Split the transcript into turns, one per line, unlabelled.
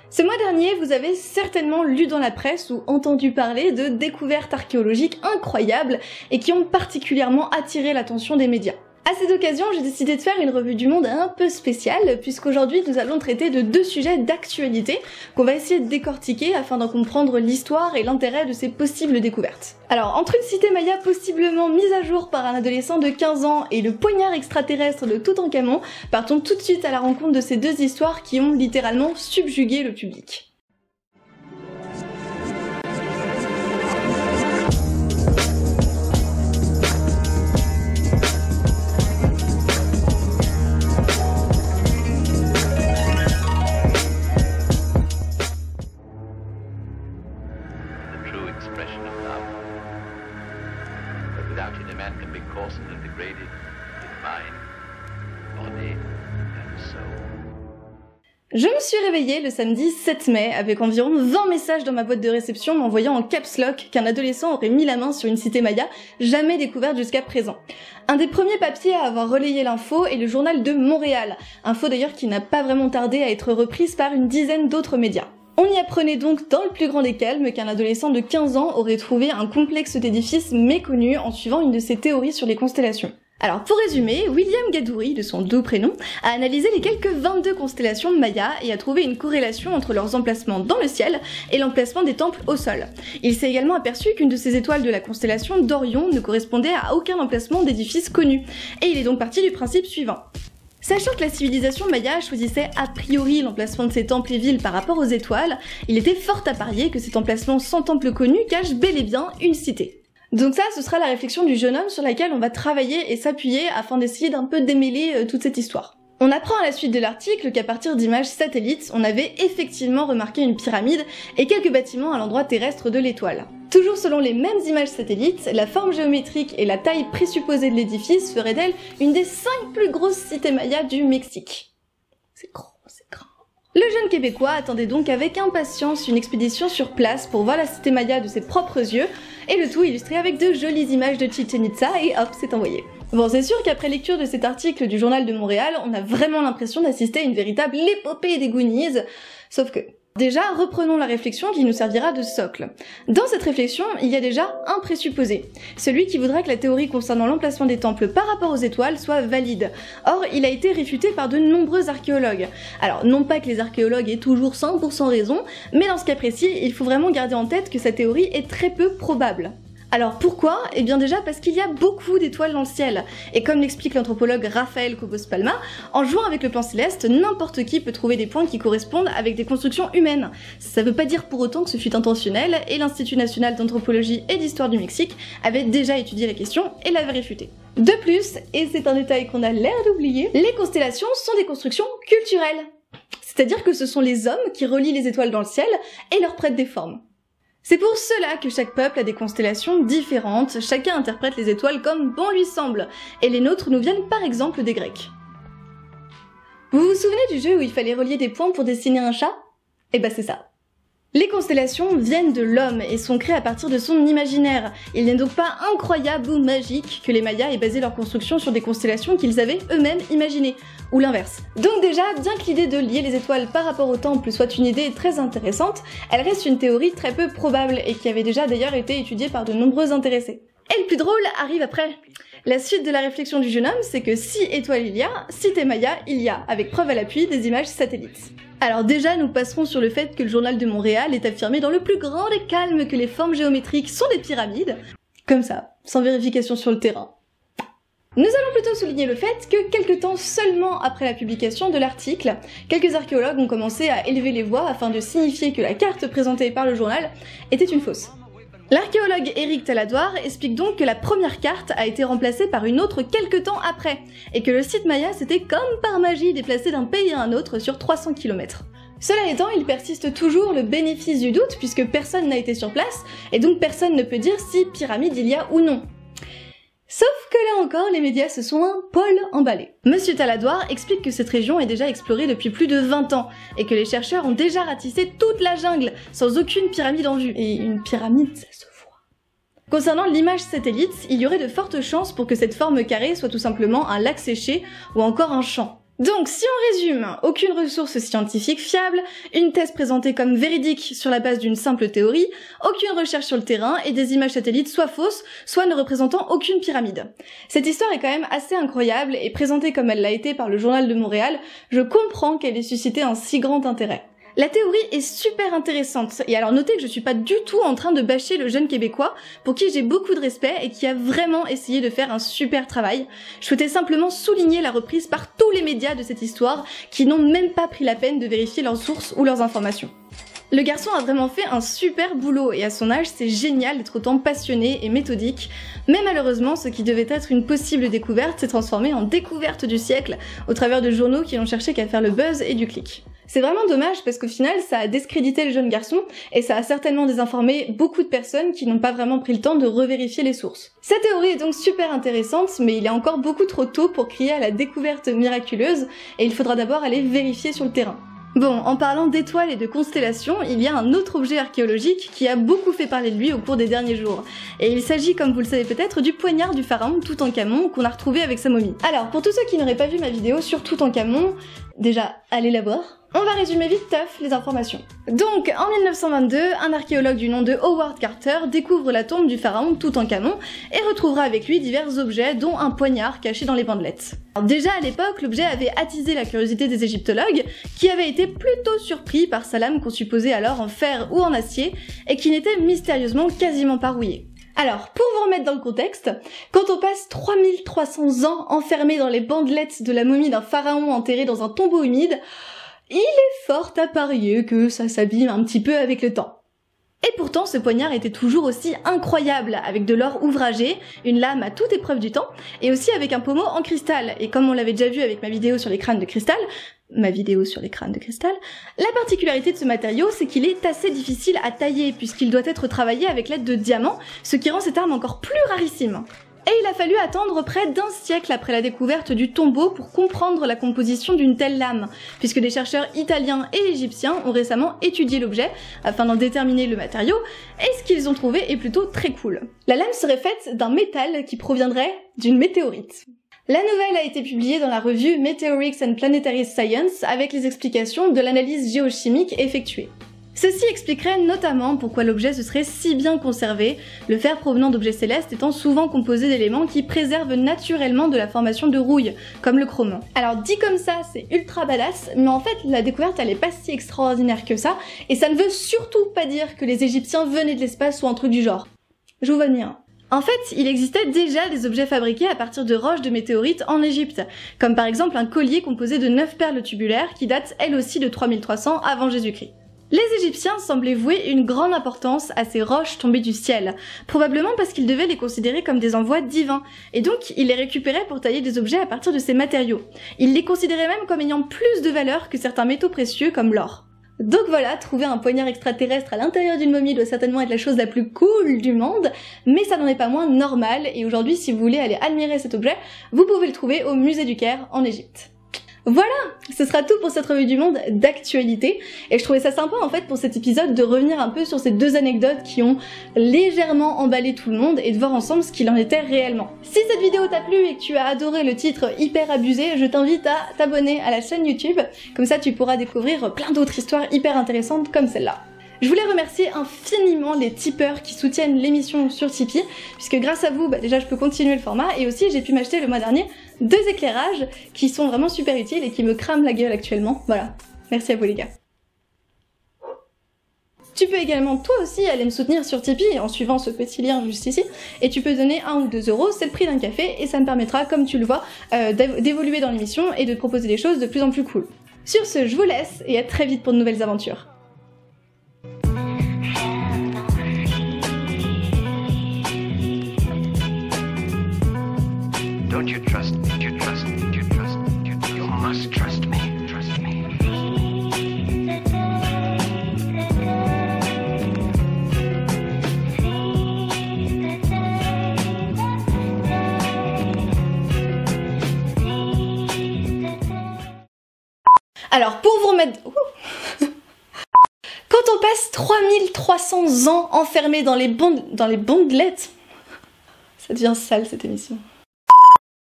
Ce mois dernier, vous avez certainement lu dans la presse ou entendu parler de découvertes archéologiques incroyables et qui ont particulièrement attiré l'attention des médias. À cette occasion, j'ai décidé de faire une revue du monde un peu spéciale, puisqu'aujourd'hui nous allons traiter de deux sujets d'actualité qu'on va essayer de décortiquer afin d'en comprendre l'histoire et l'intérêt de ces possibles découvertes. Alors, entre une cité maya possiblement mise à jour par un adolescent de 15 ans et le poignard extraterrestre de Toutankhamon, partons tout de suite à la rencontre de ces deux histoires qui ont littéralement subjugué le public. Je me suis réveillée le samedi 7 mai avec environ 20 messages dans ma boîte de réception m'envoyant en caps lock qu'un adolescent aurait mis la main sur une cité maya jamais découverte jusqu'à présent. Un des premiers papiers à avoir relayé l'info est le journal de Montréal, info d'ailleurs qui n'a pas vraiment tardé à être reprise par une dizaine d'autres médias. On y apprenait donc dans le plus grand des calmes qu'un adolescent de 15 ans aurait trouvé un complexe d'édifices méconnu en suivant une de ses théories sur les constellations. Alors pour résumer, William Gadouri, de son doux prénom, a analysé les quelques 22 constellations mayas et a trouvé une corrélation entre leurs emplacements dans le ciel et l'emplacement des temples au sol. Il s'est également aperçu qu'une de ces étoiles de la constellation d'Orion ne correspondait à aucun emplacement d'édifice connu, et il est donc parti du principe suivant. Sachant que la civilisation maya choisissait a priori l'emplacement de ses temples et villes par rapport aux étoiles, il était fort à parier que cet emplacement sans temple connu cache bel et bien une cité. Donc ça, ce sera la réflexion du jeune homme sur laquelle on va travailler et s'appuyer afin d'essayer d'un peu démêler toute cette histoire. On apprend à la suite de l'article qu'à partir d'images satellites, on avait effectivement remarqué une pyramide et quelques bâtiments à l'endroit terrestre de l'étoile. Toujours selon les mêmes images satellites, la forme géométrique et la taille présupposée de l'édifice feraient d'elle une des 5 plus grosses cités mayas du Mexique. C'est grand, c'est grand. Le jeune Québécois attendait donc avec impatience une expédition sur place pour voir la cité maya de ses propres yeux, et le tout illustré avec de jolies images de Chichen Itza, et hop, c'est envoyé. Bon, c'est sûr qu'après lecture de cet article du journal de Montréal, on a vraiment l'impression d'assister à une véritable épopée des Goonies, sauf que... Déjà, reprenons la réflexion qui nous servira de socle. Dans cette réflexion, il y a déjà un présupposé, celui qui voudrait que la théorie concernant l'emplacement des temples par rapport aux étoiles soit valide. Or, il a été réfuté par de nombreux archéologues. Alors, non pas que les archéologues aient toujours 100% raison, mais dans ce cas précis, il faut vraiment garder en tête que sa théorie est très peu probable. Alors pourquoi? Eh bien déjà parce qu'il y a beaucoup d'étoiles dans le ciel, et comme l'explique l'anthropologue Rafael Cobos-Palma, en jouant avec le plan céleste, n'importe qui peut trouver des points qui correspondent avec des constructions humaines. Ça veut pas dire pour autant que ce fut intentionnel, et l'Institut national d'anthropologie et d'histoire du Mexique avait déjà étudié la question et l'avait réfutée. De plus, et c'est un détail qu'on a l'air d'oublier, les constellations sont des constructions culturelles. C'est-à-dire que ce sont les hommes qui relient les étoiles dans le ciel et leur prêtent des formes. C'est pour cela que chaque peuple a des constellations différentes, chacun interprète les étoiles comme bon lui semble, et les nôtres nous viennent par exemple des Grecs. Vous vous souvenez du jeu où il fallait relier des points pour dessiner un chat? Eh ben c'est ça. Les constellations viennent de l'homme et sont créées à partir de son imaginaire. Il n'est donc pas incroyable ou magique que les Mayas aient basé leur construction sur des constellations qu'ils avaient eux-mêmes imaginées, ou l'inverse. Donc déjà, bien que l'idée de lier les étoiles par rapport au temple soit une idée très intéressante, elle reste une théorie très peu probable et qui avait déjà d'ailleurs été étudiée par de nombreux intéressés. Et le plus drôle arrive après. La suite de la réflexion du jeune homme, c'est que si étoile il y a, cité maya il y a, avec preuve à l'appui des images satellites. Alors déjà, nous passerons sur le fait que le journal de Montréal est affirmé dans le plus grand des calmes que les formes géométriques sont des pyramides, comme ça, sans vérification sur le terrain. Nous allons plutôt souligner le fait que quelques temps seulement après la publication de l'article, quelques archéologues ont commencé à élever les voix afin de signifier que la carte présentée par le journal était une fausse. L'archéologue Éric Taladoire explique donc que la première carte a été remplacée par une autre quelques temps après, et que le site maya s'était comme par magie déplacé d'un pays à un autre sur 300 km. Cela étant, il persiste toujours le bénéfice du doute puisque personne n'a été sur place, et donc personne ne peut dire si pyramide il y a ou non. Sauf que là encore, les médias se sont un poil emballés. Monsieur Taladoire explique que cette région est déjà explorée depuis plus de 20 ans, et que les chercheurs ont déjà ratissé toute la jungle, sans aucune pyramide en vue. Et une pyramide, ça se voit. Concernant l'image satellite, il y aurait de fortes chances pour que cette forme carrée soit tout simplement un lac séché, ou encore un champ. Donc, si on résume, aucune ressource scientifique fiable, une thèse présentée comme véridique sur la base d'une simple théorie, aucune recherche sur le terrain et des images satellites soit fausses, soit ne représentant aucune pyramide. Cette histoire est quand même assez incroyable et présentée comme elle l'a été par le Journal de Montréal, je comprends qu'elle ait suscité un si grand intérêt. La théorie est super intéressante, et alors notez que je suis pas du tout en train de bâcher le jeune Québécois, pour qui j'ai beaucoup de respect et qui a vraiment essayé de faire un super travail. Je souhaitais simplement souligner la reprise par tous les médias de cette histoire, qui n'ont même pas pris la peine de vérifier leurs sources ou leurs informations. Le garçon a vraiment fait un super boulot, et à son âge, c'est génial d'être autant passionné et méthodique, mais malheureusement, ce qui devait être une possible découverte s'est transformé en découverte du siècle, au travers de journaux qui n'ont cherché qu'à faire le buzz et du clic. C'est vraiment dommage parce qu'au final, ça a discrédité le jeune garçon et ça a certainement désinformé beaucoup de personnes qui n'ont pas vraiment pris le temps de revérifier les sources. Cette théorie est donc super intéressante, mais il est encore beaucoup trop tôt pour crier à la découverte miraculeuse et il faudra d'abord aller vérifier sur le terrain. Bon, en parlant d'étoiles et de constellations, il y a un autre objet archéologique qui a beaucoup fait parler de lui au cours des derniers jours. Et il s'agit, comme vous le savez peut-être, du poignard du pharaon Toutankhamon qu'on a retrouvé avec sa momie. Alors, pour tous ceux qui n'auraient pas vu ma vidéo sur Toutankhamon, déjà, allez la voir. On va résumer vite teuf les informations. Donc, en 1922, un archéologue du nom de Howard Carter découvre la tombe du pharaon Toutankhamon et retrouvera avec lui divers objets, dont un poignard caché dans les bandelettes. Alors déjà à l'époque, l'objet avait attisé la curiosité des égyptologues, qui avaient été plutôt surpris par sa lame qu'on supposait alors en fer ou en acier, et qui n'était mystérieusement quasiment pas rouillée. Alors, pour vous remettre dans le contexte, quand on passe 3300 ans enfermé dans les bandelettes de la momie d'un pharaon enterré dans un tombeau humide, il est fort à parier que ça s'abîme un petit peu avec le temps. Et pourtant, ce poignard était toujours aussi incroyable, avec de l'or ouvragé, une lame à toute épreuve du temps, et aussi avec un pommeau en cristal. Et comme on l'avait déjà vu avec ma vidéo sur les crânes de cristal, la particularité de ce matériau, c'est qu'il est assez difficile à tailler, puisqu'il doit être travaillé avec l'aide de diamants, ce qui rend cette arme encore plus rarissime. Et il a fallu attendre près d'1 siècle après la découverte du tombeau pour comprendre la composition d'une telle lame, puisque des chercheurs italiens et égyptiens ont récemment étudié l'objet afin d'en déterminer le matériau, et ce qu'ils ont trouvé est plutôt très cool. La lame serait faite d'un métal qui proviendrait d'une météorite. La nouvelle a été publiée dans la revue Meteorics and Planetary Science avec les explications de l'analyse géochimique effectuée. Ceci expliquerait notamment pourquoi l'objet se serait si bien conservé, le fer provenant d'objets célestes étant souvent composé d'éléments qui préservent naturellement de la formation de rouille, comme le chrome. Alors dit comme ça, c'est ultra badass, mais en fait la découverte elle est pas si extraordinaire que ça, et ça ne veut surtout pas dire que les Égyptiens venaient de l'espace ou un truc du genre. Je vous vois venir. En fait, il existait déjà des objets fabriqués à partir de roches de météorites en Égypte, comme par exemple un collier composé de 9 perles tubulaires qui date elle aussi de 3300 avant Jésus-Christ. Les Égyptiens semblaient vouer une grande importance à ces roches tombées du ciel, probablement parce qu'ils devaient les considérer comme des envois divins, et donc ils les récupéraient pour tailler des objets à partir de ces matériaux. Ils les considéraient même comme ayant plus de valeur que certains métaux précieux comme l'or. Donc voilà, trouver un poignard extraterrestre à l'intérieur d'une momie doit certainement être la chose la plus cool du monde, mais ça n'en est pas moins normal, et aujourd'hui si vous voulez aller admirer cet objet, vous pouvez le trouver au musée du Caire en Égypte. Voilà, ce sera tout pour cette revue du monde d'actualité, et je trouvais ça sympa en fait pour cet épisode de revenir un peu sur ces deux anecdotes qui ont légèrement emballé tout le monde et de voir ensemble ce qu'il en était réellement. Si cette vidéo t'a plu et que tu as adoré le titre hyper abusé, je t'invite à t'abonner à la chaîne YouTube, comme ça tu pourras découvrir plein d'autres histoires hyper intéressantes comme celle-là. Je voulais remercier infiniment les tipeurs qui soutiennent l'émission sur Tipeee, puisque grâce à vous, déjà je peux continuer le format, et aussi j'ai pu m'acheter le mois dernier 2 éclairages qui sont vraiment super utiles et qui me crament la gueule actuellement. Voilà, merci à vous les gars. Tu peux également toi aussi aller me soutenir sur Tipeee en suivant ce petit lien juste ici, et tu peux donner 1 ou 2 €, c'est le prix d'un café, et ça me permettra, comme tu le vois, d'évoluer dans l'émission et de te proposer des choses de plus en plus cool. Sur ce, je vous laisse, et à très vite pour de nouvelles aventures.
Don't you trust me? You trust me? You trust me? You must trust me. Trust me.
Alors, pour vous remettre... Quand on passe 3300 ans enfermé dans les bandelettes... Ça devient sale cette émission.